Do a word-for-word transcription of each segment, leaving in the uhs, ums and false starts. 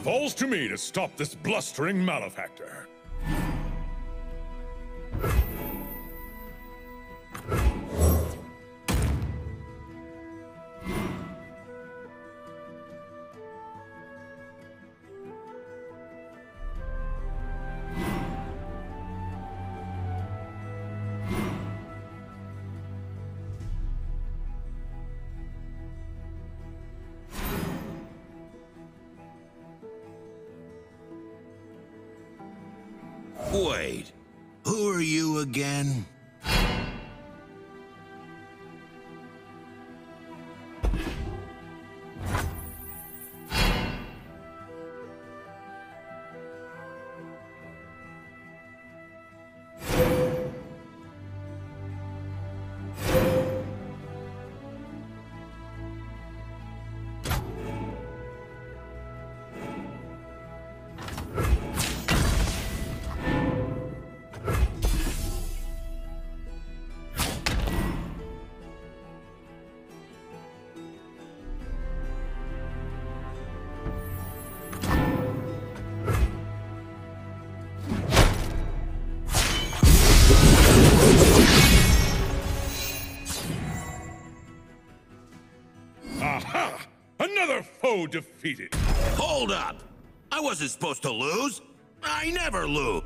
Falls to me to stop this blustering malefactor. Wait, who are you again? Aha! Another foe defeated! Hold up! I wasn't supposed to lose! I never lose!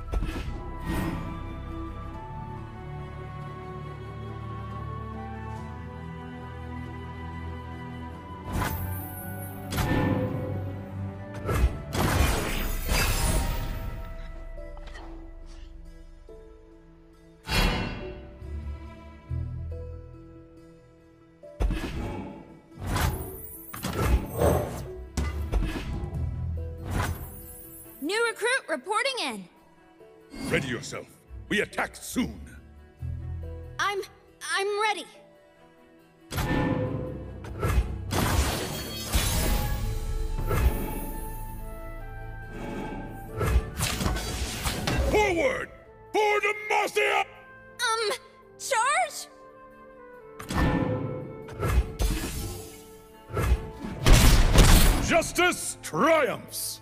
New recruit reporting in. Ready yourself. We attack soon. I'm... I'm ready. Forward! For Demacia! Um, charge? Justice triumphs!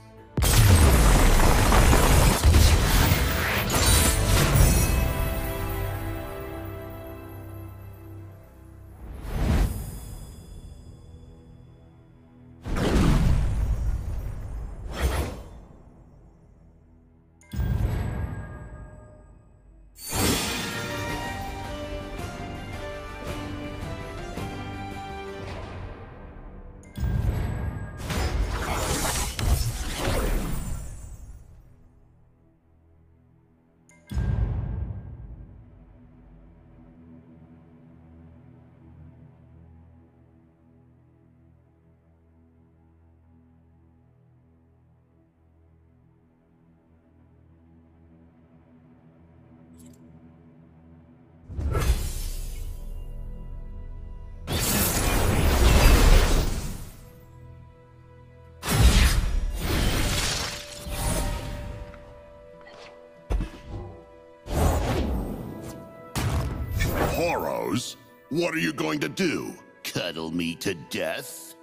Horos, what are you going to do? Cuddle me to death?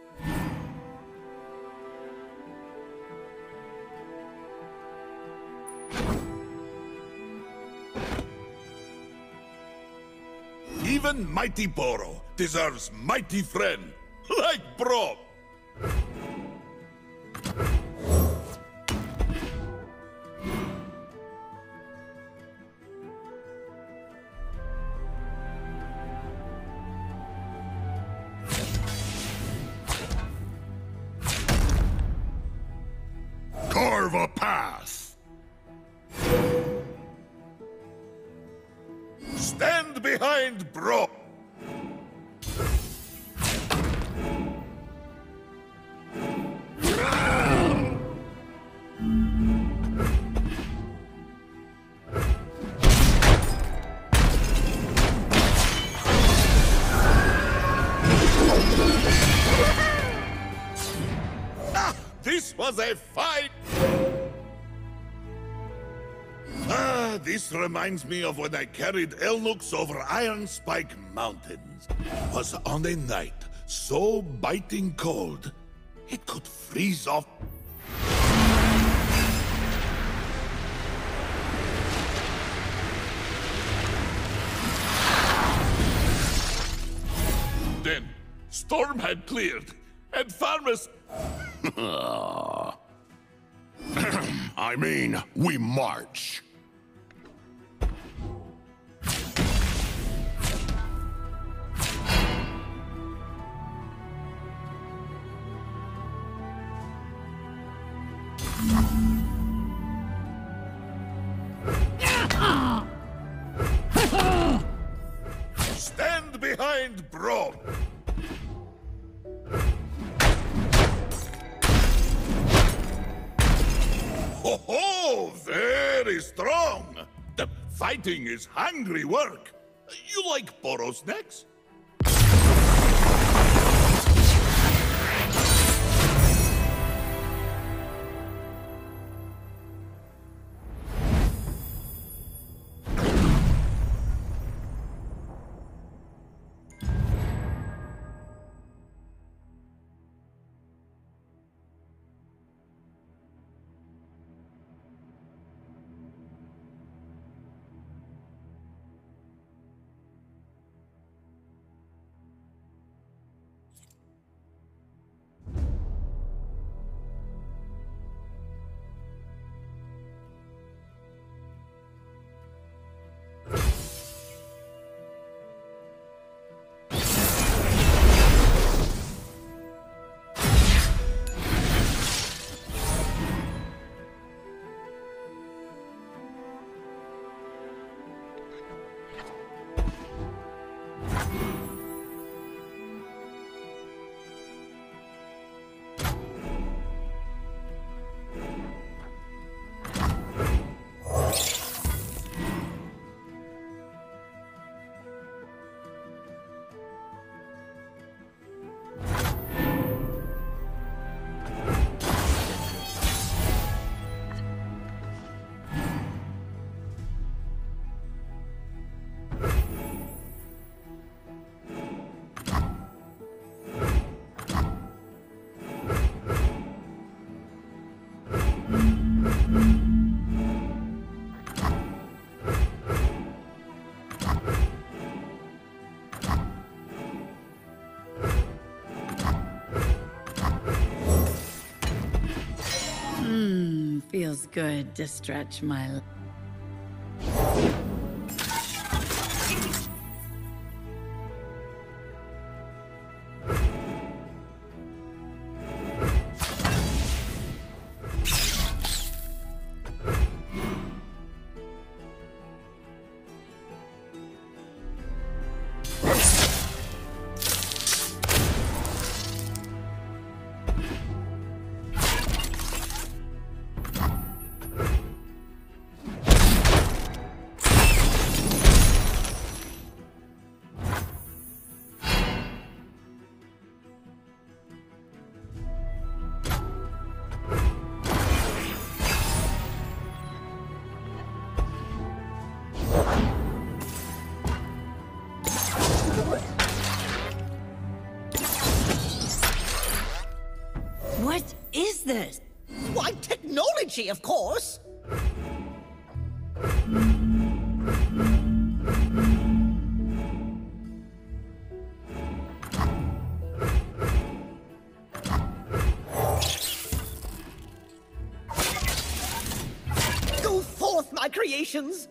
Even mighty Boro deserves mighty friend, like Bro. Carve a path! Stand behind Bro. Ah, this was a fight! Ah, this reminds me of when I carried Elnux over Iron Spike Mountains. It was on a night so biting cold, it could freeze off. moved in. Storm had cleared, and Farmus... I mean, we march. Stand behind Braun! Ho ho! Very strong! The fighting is hungry work. You like Boro snacks? Feels good to stretch my... What is this? Why, technology, of course! Go forth, my creations!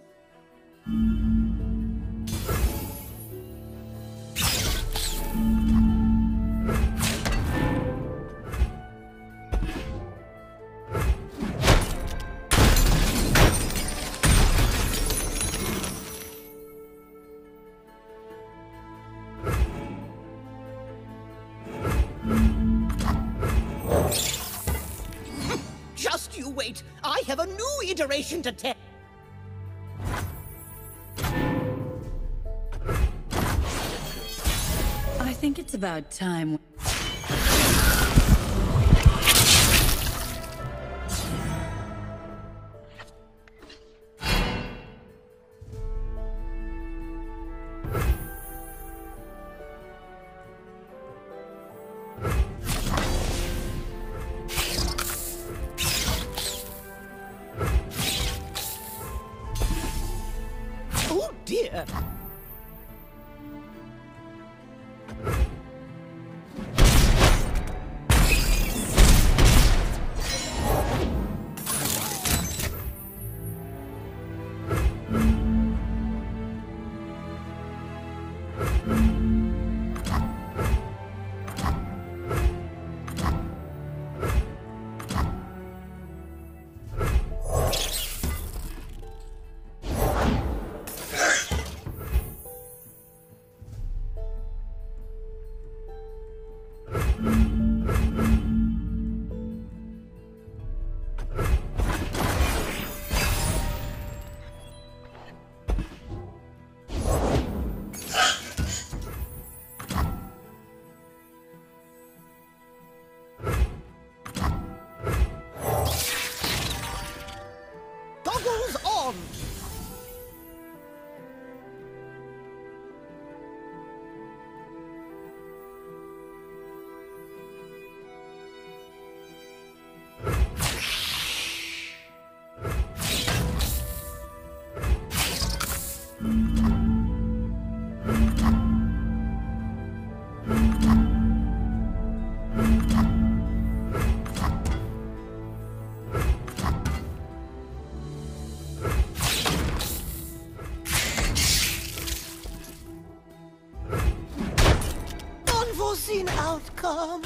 Just you wait. I have a new iteration to test. I think it's about time. Oh dear. foreseen outcome.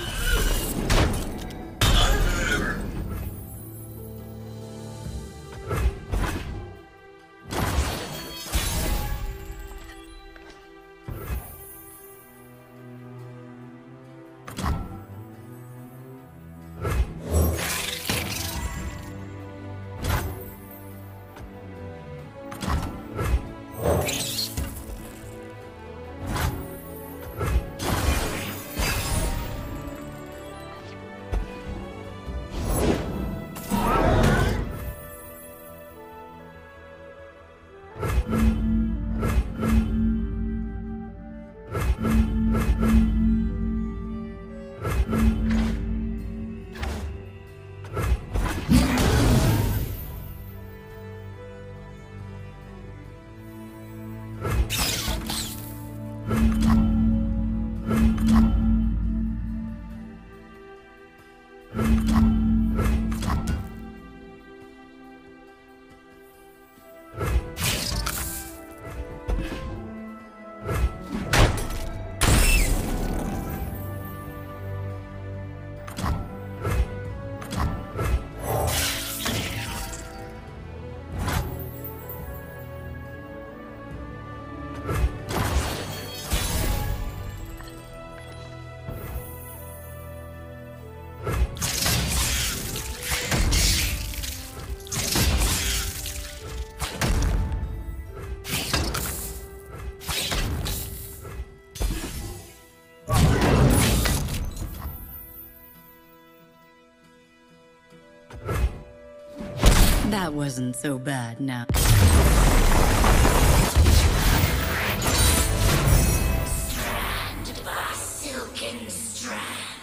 That wasn't so bad now. Strand by silken strand.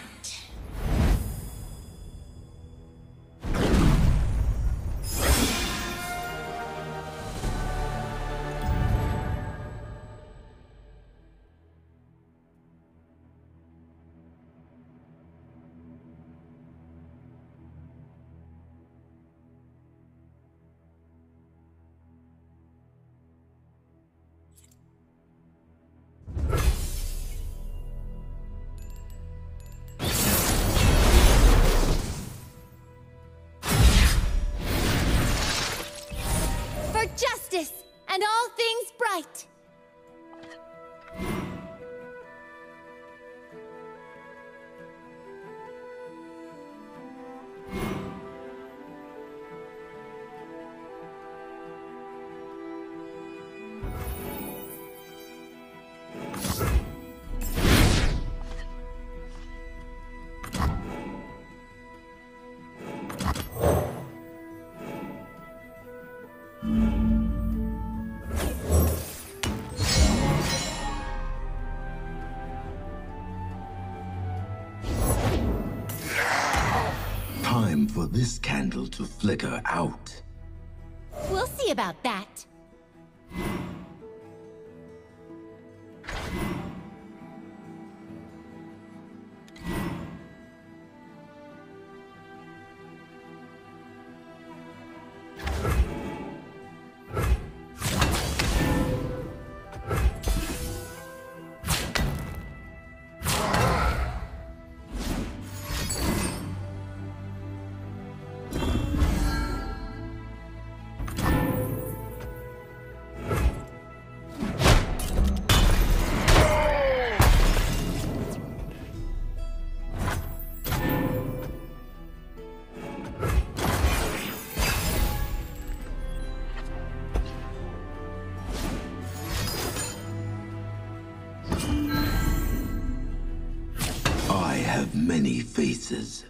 Justice and all things bright. Time for this candle to flicker out. We'll see about that. I have many faces.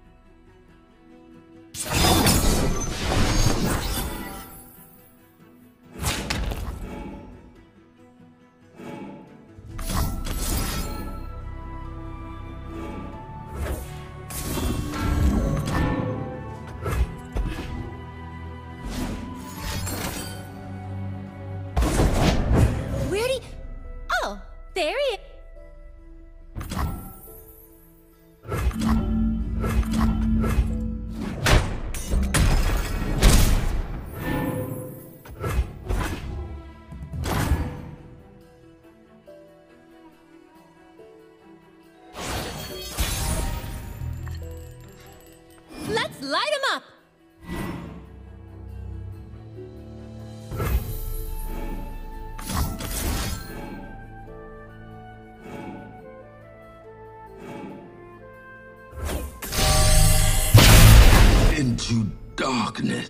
Where'd he... Oh, there he is. Let's light 'em up! Into darkness.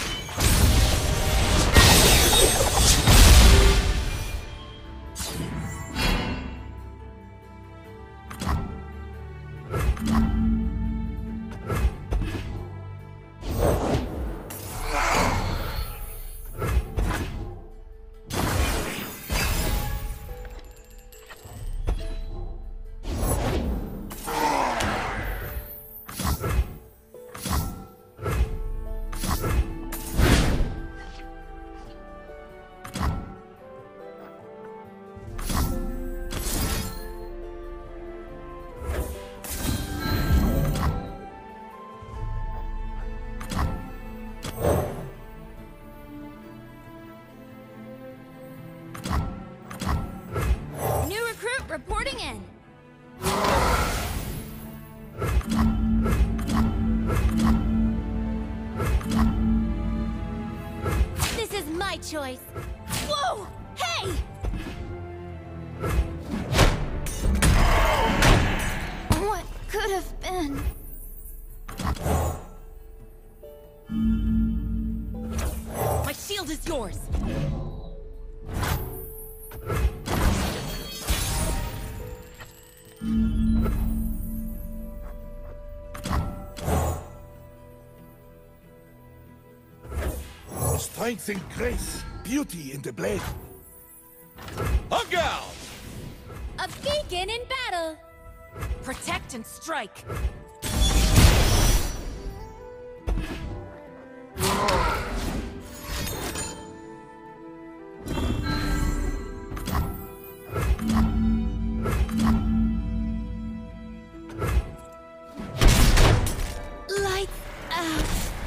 Reporting in. This is my choice. Whoa! Hey! What could have been? My shield is yours. Strength and grace, beauty in the blade. Hug out! A beacon in battle. Protect and strike. Lights out.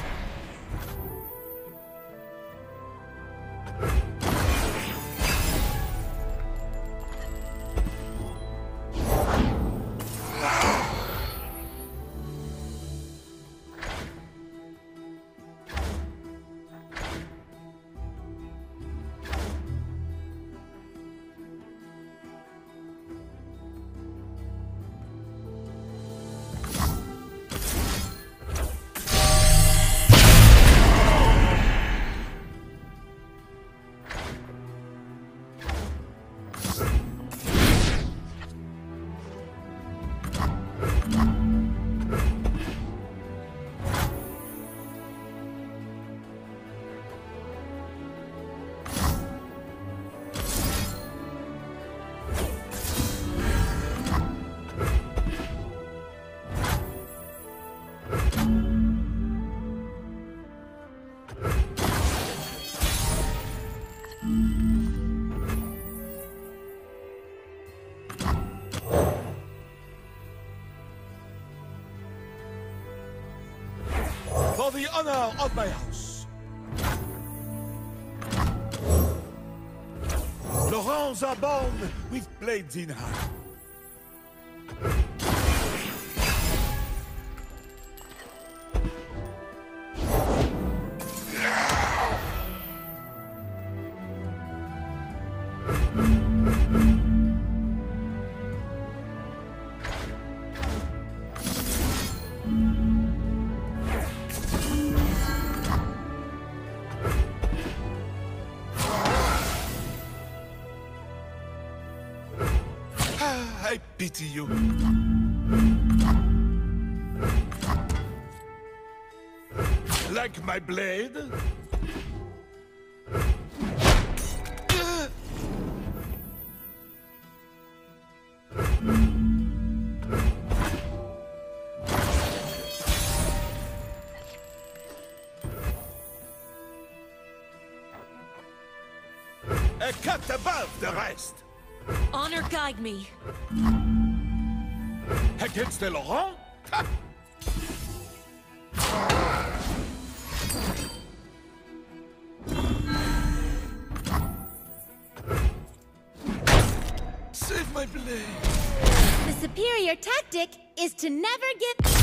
For the honor of my house. Laurents are born with blades in hand. I pity you. Like my blade? A cut above the rest. Honor guide me. Against the Laurent? Ha! Save my blade. The superior tactic is to never give...